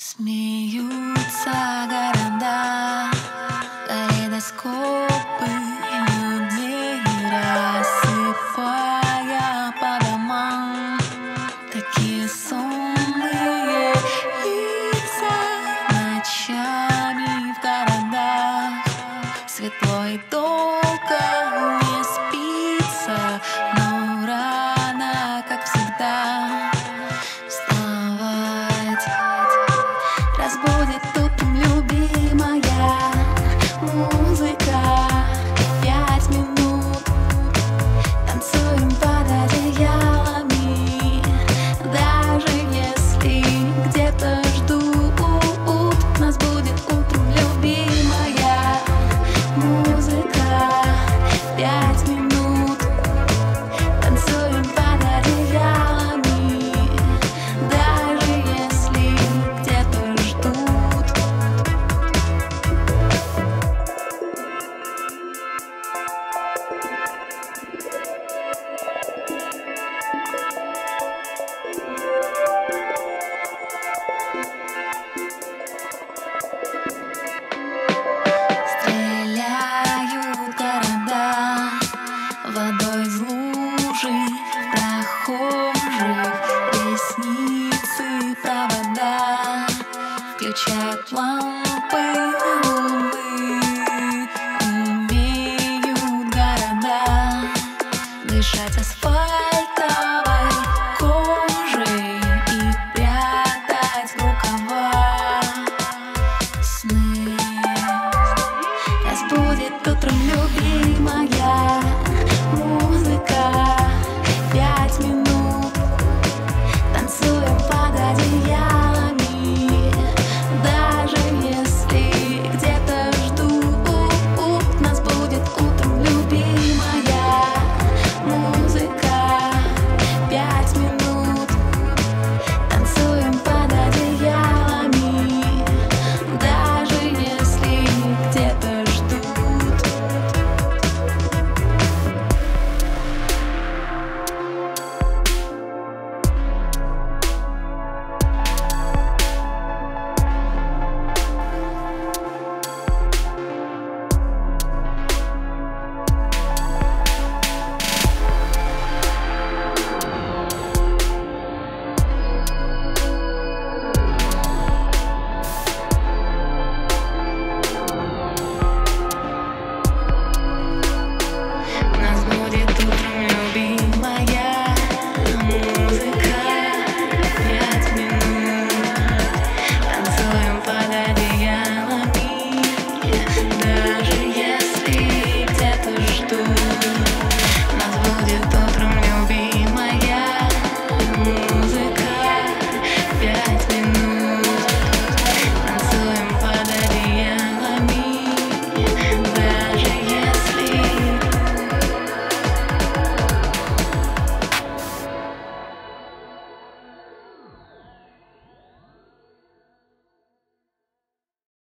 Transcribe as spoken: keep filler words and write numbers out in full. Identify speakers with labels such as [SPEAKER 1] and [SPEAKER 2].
[SPEAKER 1] Смеются города, калейдоскопы людей, рассыпая по домам такие сонные лица. Ночами в городах светло и долго не спится, но рано, как всегда, вставать. Разбудит утром любимая музыка. Пять минут танцуем под одеялами, даже если где-то ждут. Нас будет утром любимая музыка. Пять минут танцуем под одеялами, даже если где-то ждут.